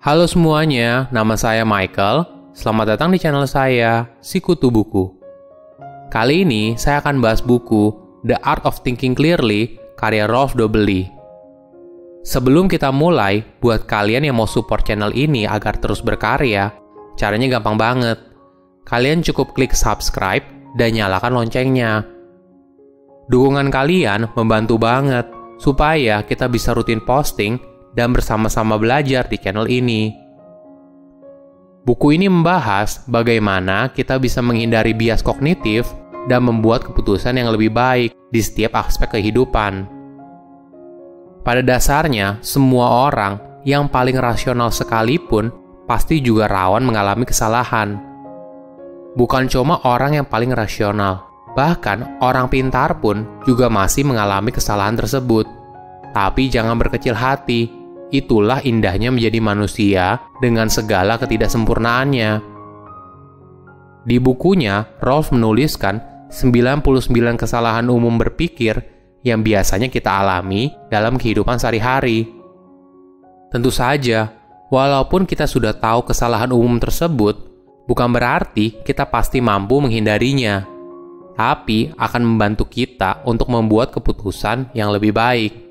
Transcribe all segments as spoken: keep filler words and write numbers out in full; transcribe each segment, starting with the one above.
Halo semuanya, nama saya Michael. Selamat datang di channel saya, Sikutu Buku. Kali ini saya akan bahas buku The Art of Thinking Clearly, karya Rolf Dobelli. Sebelum kita mulai, buat kalian yang mau support channel ini agar terus berkarya, caranya gampang banget. Kalian cukup klik subscribe dan nyalakan loncengnya. Dukungan kalian membantu banget supaya kita bisa rutin posting dan bersama-sama belajar di channel ini. Buku ini membahas bagaimana kita bisa menghindari bias kognitif dan membuat keputusan yang lebih baik di setiap aspek kehidupan. Pada dasarnya, semua orang yang paling rasional sekalipun pasti juga rawan mengalami kesalahan. Bukan cuma orang yang paling rasional, bahkan orang pintar pun juga masih mengalami kesalahan tersebut. Tapi jangan berkecil hati. Itulah indahnya menjadi manusia dengan segala ketidaksempurnaannya. Di bukunya, Rolf menuliskan sembilan puluh sembilan kesalahan umum berpikir yang biasanya kita alami dalam kehidupan sehari-hari. Tentu saja, walaupun kita sudah tahu kesalahan umum tersebut, bukan berarti kita pasti mampu menghindarinya, tapi akan membantu kita untuk membuat keputusan yang lebih baik.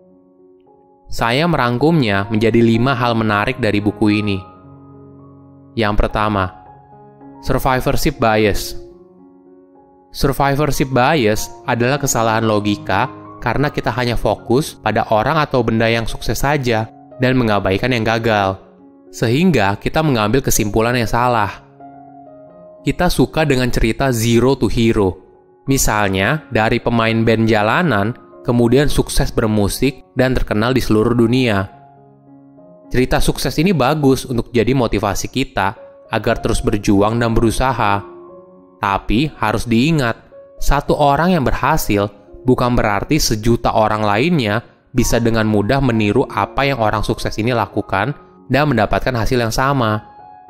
Saya merangkumnya menjadi lima hal menarik dari buku ini. Yang pertama, survivorship bias. Survivorship bias adalah kesalahan logika karena kita hanya fokus pada orang atau benda yang sukses saja dan mengabaikan yang gagal, sehingga kita mengambil kesimpulan yang salah. Kita suka dengan cerita zero to hero, misalnya dari pemain band jalanan kemudian sukses bermusik dan terkenal di seluruh dunia. Cerita sukses ini bagus untuk jadi motivasi kita agar terus berjuang dan berusaha. Tapi harus diingat, satu orang yang berhasil bukan berarti sejuta orang lainnya bisa dengan mudah meniru apa yang orang sukses ini lakukan dan mendapatkan hasil yang sama.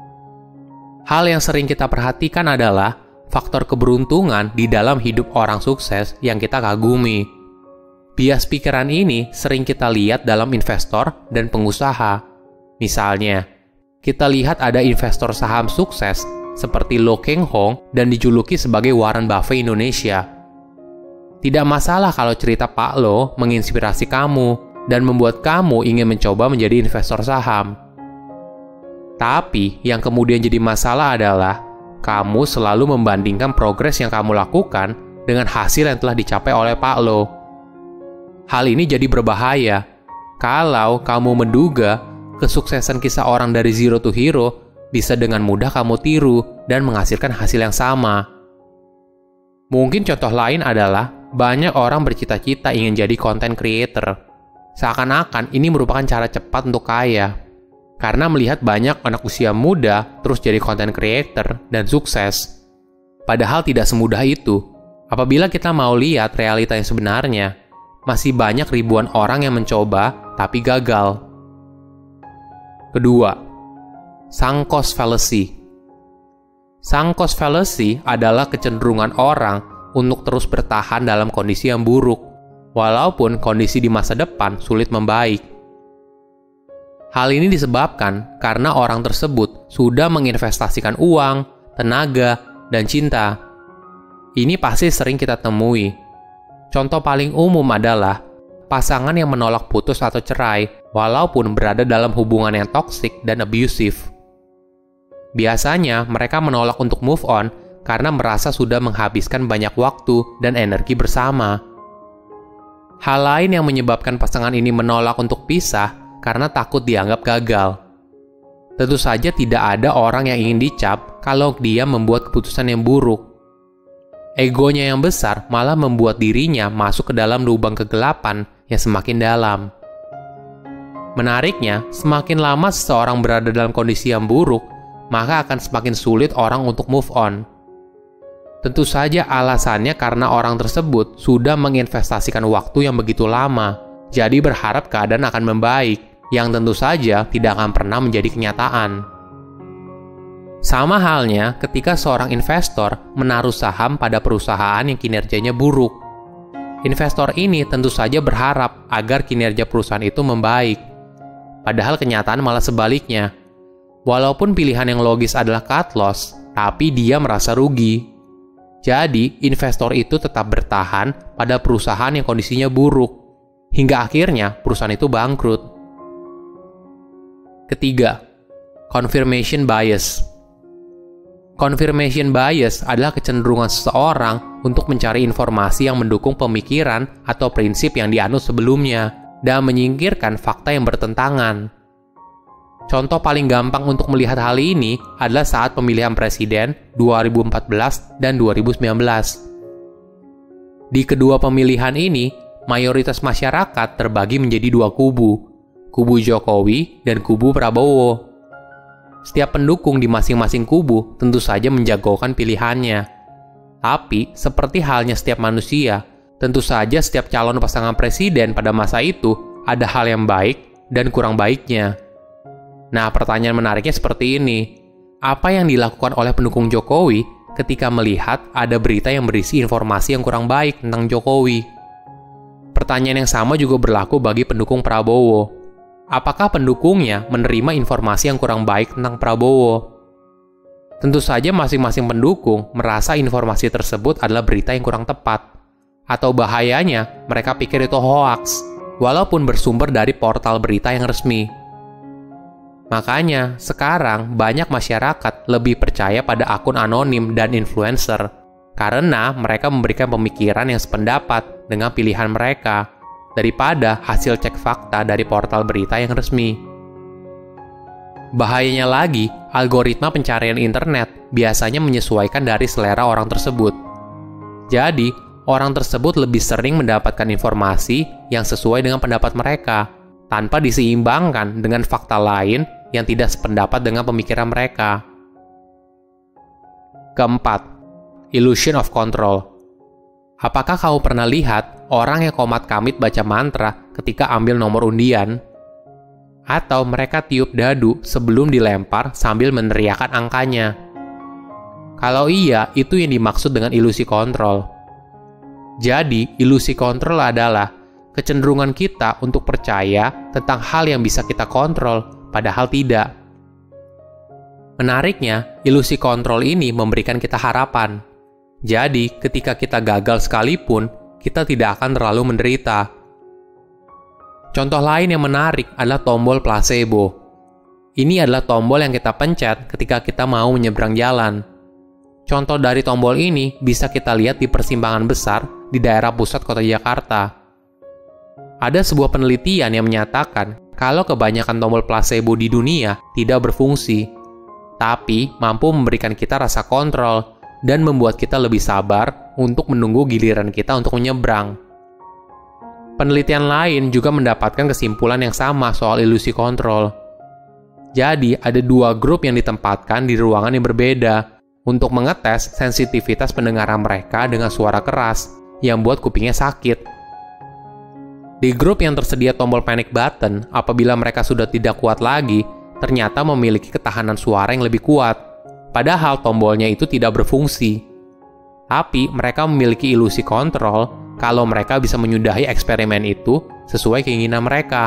Hal yang sering kita perhatikan adalah faktor keberuntungan di dalam hidup orang sukses yang kita kagumi. Bias pikiran ini sering kita lihat dalam investor dan pengusaha. Misalnya, kita lihat ada investor saham sukses seperti Lo Keng Hong dan dijuluki sebagai Warren Buffett Indonesia. Tidak masalah kalau cerita Pak Lo menginspirasi kamu dan membuat kamu ingin mencoba menjadi investor saham. Tapi yang kemudian jadi masalah adalah kamu selalu membandingkan progres yang kamu lakukan dengan hasil yang telah dicapai oleh Pak Lo. Hal ini jadi berbahaya kalau kamu menduga kesuksesan kisah orang dari zero to hero bisa dengan mudah kamu tiru dan menghasilkan hasil yang sama. Mungkin contoh lain adalah banyak orang bercita-cita ingin jadi content creator. Seakan-akan ini merupakan cara cepat untuk kaya. Karena melihat banyak anak usia muda terus jadi content creator dan sukses. Padahal tidak semudah itu. Apabila kita mau lihat realita yang sebenarnya, masih banyak ribuan orang yang mencoba, tapi gagal. Kedua, sunk cost fallacy. Sunk cost fallacy adalah kecenderungan orang untuk terus bertahan dalam kondisi yang buruk, walaupun kondisi di masa depan sulit membaik. Hal ini disebabkan karena orang tersebut sudah menginvestasikan uang, tenaga, dan cinta. Ini pasti sering kita temui. Contoh paling umum adalah pasangan yang menolak putus atau cerai walaupun berada dalam hubungan yang toksik dan abusive. Biasanya mereka menolak untuk move on karena merasa sudah menghabiskan banyak waktu dan energi bersama. Hal lain yang menyebabkan pasangan ini menolak untuk pisah karena takut dianggap gagal. Tentu saja tidak ada orang yang ingin dicap kalau dia membuat keputusan yang buruk. Egonya yang besar malah membuat dirinya masuk ke dalam lubang kegelapan yang semakin dalam. Menariknya, semakin lama seseorang berada dalam kondisi yang buruk, maka akan semakin sulit orang untuk move on. Tentu saja alasannya karena orang tersebut sudah menginvestasikan waktu yang begitu lama, jadi berharap keadaan akan membaik, yang tentu saja tidak akan pernah menjadi kenyataan. Sama halnya ketika seorang investor menaruh saham pada perusahaan yang kinerjanya buruk. Investor ini tentu saja berharap agar kinerja perusahaan itu membaik. padahal kenyataan malah sebaliknya. Walaupun pilihan yang logis adalah cut loss, tapi dia merasa rugi. Jadi, investor itu tetap bertahan pada perusahaan yang kondisinya buruk, hingga akhirnya perusahaan itu bangkrut. Ketiga, confirmation bias. Confirmation bias adalah kecenderungan seseorang untuk mencari informasi yang mendukung pemikiran atau prinsip yang dianut sebelumnya dan menyingkirkan fakta yang bertentangan. Contoh paling gampang untuk melihat hal ini adalah saat pemilihan presiden dua ribu empat belas dan dua ribu sembilan belas. Di kedua pemilihan ini, mayoritas masyarakat terbagi menjadi dua kubu, kubu Jokowi dan kubu Prabowo. Setiap pendukung di masing-masing kubu tentu saja menjagokan pilihannya. Tapi, seperti halnya setiap manusia, tentu saja setiap calon pasangan presiden pada masa itu ada hal yang baik dan kurang baiknya. Nah, pertanyaan menariknya seperti ini. Apa yang dilakukan oleh pendukung Jokowi ketika melihat ada berita yang berisi informasi yang kurang baik tentang Jokowi? Pertanyaan yang sama juga berlaku bagi pendukung Prabowo. Apakah pendukungnya menerima informasi yang kurang baik tentang Prabowo? Tentu saja masing-masing pendukung merasa informasi tersebut adalah berita yang kurang tepat. Atau bahayanya, mereka pikir itu hoaks, walaupun bersumber dari portal berita yang resmi. Makanya, sekarang banyak masyarakat lebih percaya pada akun anonim dan influencer karena mereka memberikan pemikiran yang sependapat dengan pilihan mereka daripada hasil cek fakta dari portal berita yang resmi. Bahayanya lagi, algoritma pencarian internet biasanya menyesuaikan dari selera orang tersebut. Jadi, orang tersebut lebih sering mendapatkan informasi yang sesuai dengan pendapat mereka, tanpa diseimbangkan dengan fakta lain yang tidak sependapat dengan pemikiran mereka. Keempat, illusion of control. Apakah kamu pernah lihat orang yang komat kamit baca mantra ketika ambil nomor undian? Atau mereka tiup dadu sebelum dilempar sambil meneriakkan angkanya? Kalau iya, itu yang dimaksud dengan ilusi kontrol. Jadi, ilusi kontrol adalah kecenderungan kita untuk percaya tentang hal yang bisa kita kontrol, padahal tidak. Menariknya, ilusi kontrol ini memberikan kita harapan. Jadi, ketika kita gagal sekalipun, kita tidak akan terlalu menderita. Contoh lain yang menarik adalah tombol placebo. Ini adalah tombol yang kita pencet ketika kita mau menyeberang jalan. Contoh dari tombol ini bisa kita lihat di persimpangan besar di daerah pusat kota Jakarta. Ada sebuah penelitian yang menyatakan kalau kebanyakan tombol placebo di dunia tidak berfungsi, tapi mampu memberikan kita rasa kontrol dan membuat kita lebih sabar untuk menunggu giliran kita untuk menyeberang. Penelitian lain juga mendapatkan kesimpulan yang sama soal ilusi kontrol. Jadi, ada dua grup yang ditempatkan di ruangan yang berbeda untuk mengetes sensitivitas pendengaran mereka dengan suara keras yang buat kupingnya sakit. Di grup yang tersedia tombol panic button, apabila mereka sudah tidak kuat lagi, ternyata memiliki ketahanan suara yang lebih kuat, padahal tombolnya itu tidak berfungsi. Tapi mereka memiliki ilusi kontrol kalau mereka bisa menyudahi eksperimen itu sesuai keinginan mereka.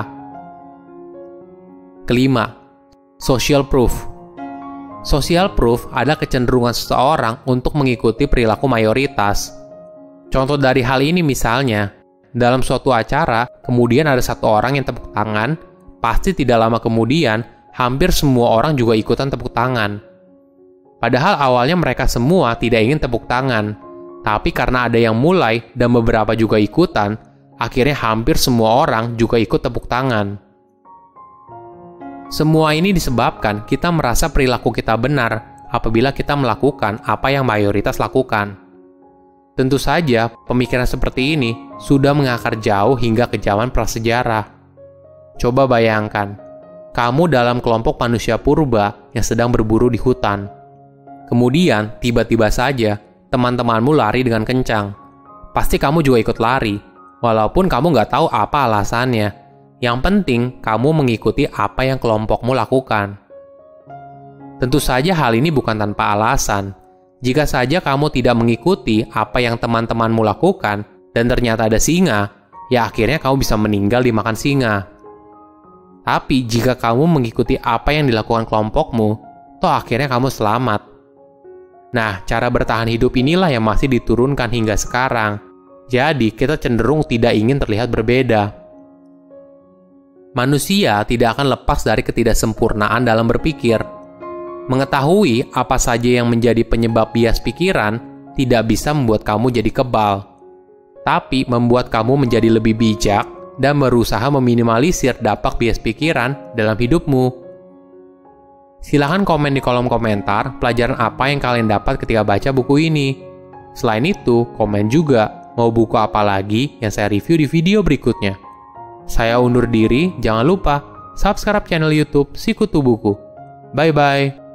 Kelima, social proof. Social proof adalah kecenderungan seseorang untuk mengikuti perilaku mayoritas. Contoh dari hal ini misalnya, dalam suatu acara, kemudian ada satu orang yang tepuk tangan, pasti tidak lama kemudian, hampir semua orang juga ikutan tepuk tangan. Padahal awalnya mereka semua tidak ingin tepuk tangan, tapi karena ada yang mulai dan beberapa juga ikutan, akhirnya hampir semua orang juga ikut tepuk tangan. Semua ini disebabkan kita merasa perilaku kita benar apabila kita melakukan apa yang mayoritas lakukan. Tentu saja, pemikiran seperti ini sudah mengakar jauh hingga ke zaman prasejarah. Coba bayangkan, kamu dalam kelompok manusia purba yang sedang berburu di hutan. Kemudian, tiba-tiba saja, teman-temanmu lari dengan kencang. Pasti kamu juga ikut lari, walaupun kamu nggak tahu apa alasannya. Yang penting, kamu mengikuti apa yang kelompokmu lakukan. Tentu saja hal ini bukan tanpa alasan. Jika saja kamu tidak mengikuti apa yang teman-temanmu lakukan, dan ternyata ada singa, ya akhirnya kamu bisa meninggal dimakan singa. Tapi jika kamu mengikuti apa yang dilakukan kelompokmu, toh akhirnya kamu selamat. Nah, cara bertahan hidup inilah yang masih diturunkan hingga sekarang. Jadi, kita cenderung tidak ingin terlihat berbeda. Manusia tidak akan lepas dari ketidaksempurnaan dalam berpikir. Mengetahui apa saja yang menjadi penyebab bias pikiran tidak bisa membuat kamu jadi kebal, tapi membuat kamu menjadi lebih bijak dan berusaha meminimalisir dampak bias pikiran dalam hidupmu. Silahkan komen di kolom komentar pelajaran apa yang kalian dapat ketika baca buku ini. Selain itu, komen juga mau buku apa lagi yang saya review di video berikutnya. Saya undur diri, jangan lupa subscribe channel YouTube Sikutu Buku. Bye-bye.